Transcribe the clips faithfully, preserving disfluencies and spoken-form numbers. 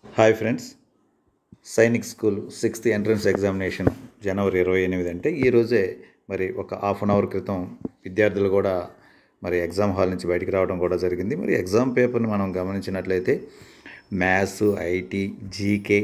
Hi friends, Sainik school sixth entrance examination జనవరి ఇరవై ఎనిమిది అంటే ఈరోజే మరి ఒక హాఫ్ అన్ అవర్ క్రితం విద్యార్థులు కూడా మరి ఎగ్జామ్ హాల్ నుంచి బయటికి రావడం కూడా జరిగింది. మరి ఎగ్జామ్ పేపర్ని మనం గమనించినట్లయితే మ్యాథ్స్, ఐటీ, జీకే,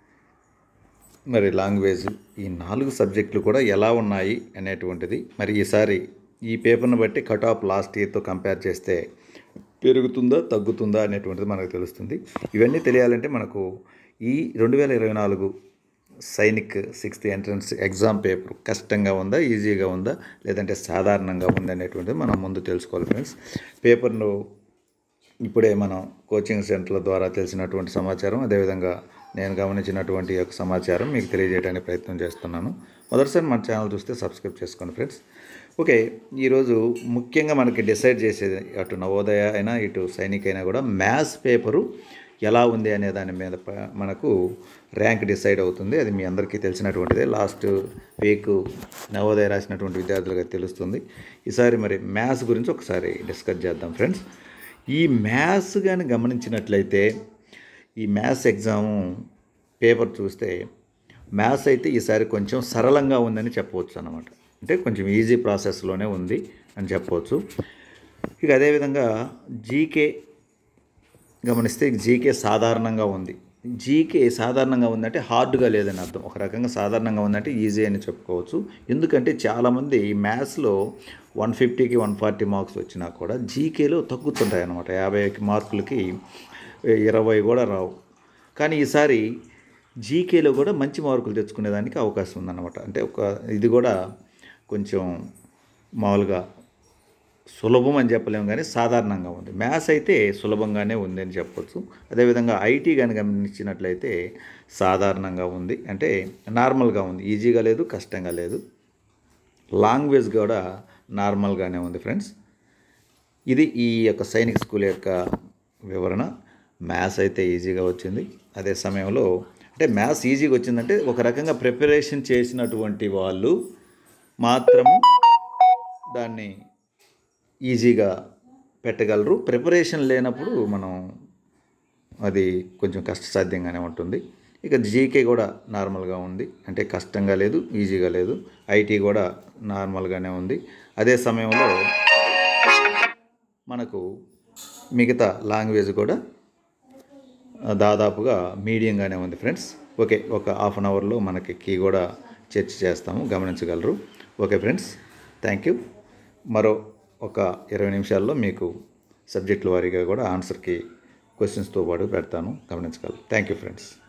మరి లాంగ్వేజ్ ఈ నాలుగు సబ్జెక్టులు కూడా ఎలా ఉన్నాయి అనేటువంటిది మరి ఈసారి ఈ పేపర్ని బట్టి కట్ ఆఫ్ లాస్ట్ ఇయర్తో కంపేర్ చేస్తే పెరుగుతుందా తగ్గుతుందా అనేటువంటిది మనకు తెలుస్తుంది. ఇవన్నీ తెలియాలంటే మనకు ఈ రెండు వేల ఇరవై నాలుగు Sainik sixth entrance exam paper కష్టంగా ఉందా, ఈజీగా ఉందా, లేదంటే సాధారణంగా ఉందా అనేటువంటిది మనం ముందు తెలుసుకోవాలి ఫ్రెండ్స్. పేపర్ను ఇప్పుడే మనం కోచింగ్ సెంటర్ల ద్వారా తెలిసినటువంటి సమాచారం, అదేవిధంగా నేను గమనించినటువంటి యొక్క సమాచారం మీకు తెలియజేయడానికి ప్రయత్నం చేస్తున్నాను. మొదటిసారి మన ఛానల్ చూస్తే సబ్స్క్రైబ్ చేసుకోండి ఫ్రెండ్స్. ఓకే, ఈరోజు ముఖ్యంగా మనకి డిసైడ్ చేసేది అటు నవోదయ అయినా ఇటు సైనిక్ అయినా కూడా మ్యాథ్స్ పేపరు ఎలా ఉంది అనే దాని మీద మనకు ర్యాంక్ డిసైడ్ అవుతుంది. అది మీ అందరికీ తెలిసినటువంటిదే. లాస్ట్ వీక్ నవోదయ రాసినటువంటి విద్యార్థులుగా తెలుస్తుంది. ఈసారి మరి మ్యాథ్స్ గురించి ఒకసారి డిస్కస్ చేద్దాం ఫ్రెండ్స్. ఈ మ్యాథ్స్ కానీ గమనించినట్లయితే ఈ మ్యాథ్స్ ఎగ్జాము పేపర్ చూస్తే మ్యాథ్స్ అయితే ఈసారి కొంచెం సరళంగా ఉందని చెప్పవచ్చు అన్నమాట. అంటే కొంచెం ఈజీ ప్రాసెస్లోనే ఉంది అని చెప్పవచ్చు. ఇక అదేవిధంగా జీకే గమనిస్తే జీకే సాధారణంగా ఉంది. జీకే సాధారణంగా ఉందంటే హార్డ్గా లేదని అర్థం. ఒక రకంగా సాధారణంగా ఉందంటే ఈజీ అని చెప్పుకోవచ్చు. ఎందుకంటే చాలామంది మ్యాథ్స్లో వన్ ఫిఫ్టీకి వన్ ఫార్టీ మార్క్స్ వచ్చినా కూడా జీకేలో తగ్గుతుంటాయి అన్నమాట. యాభై మార్కులకి ఇరవై కూడా రావు. కానీ ఈసారి జీకేలో కూడా మంచి మార్కులు తెచ్చుకునేదానికి అవకాశం ఉందన్నమాట. అంటే ఒక ఇది కూడా కొంచెం మామూలుగా సులభం అని చెప్పలేము, కానీ సాధారణంగా ఉంది. మ్యాథ్స్ అయితే సులభంగానే ఉంది అని చెప్పవచ్చు. అదేవిధంగా ఐటీ కానీ గమనించినట్లయితే సాధారణంగా ఉంది, అంటే నార్మల్గా ఉంది, ఈజీగా లేదు, కష్టంగా లేదు. లాంగ్వేజ్ కూడా నార్మల్గానే ఉంది ఫ్రెండ్స్. ఇది ఈ యొక్క సైనిక్ స్కూల్ యొక్క వివరణ. మ్యాథ్స్ అయితే ఈజీగా వచ్చింది. అదే సమయంలో అంటే మ్యాథ్స్ ఈజీగా వచ్చిందంటే ఒక రకంగా ప్రిపరేషన్ చేసినటువంటి వాళ్ళు మాత్రము దాన్ని ఈజీగా పెట్టగలరు. ప్రిపరేషన్ లేనప్పుడు మనం అది కొంచెం కష్టసాధ్యంగానే ఉంటుంది. ఇక జీకే కూడా నార్మల్గా ఉంది, అంటే కష్టంగా లేదు, ఈజీగా లేదు. ఐటీ కూడా నార్మల్గానే ఉంది. అదే సమయంలో మనకు మిగతా లాంగ్వేజ్ కూడా దాదాపుగా మీడియంగానే ఉంది ఫ్రెండ్స్. ఓకే, ఒక హాఫ్ అన్ అవర్లో మనకి కీ కూడా చర్చ చేస్తాము, గమనించగలరు. Okay friends, thank you. మరో ఒక ఇరవై నిమిషాల్లో మీకు సబ్జెక్టుల వారీగా కూడా ఆన్సర్కి క్వశ్చన్స్తో పాటు పెడతాను, గమనించగలరు. Thank you friends.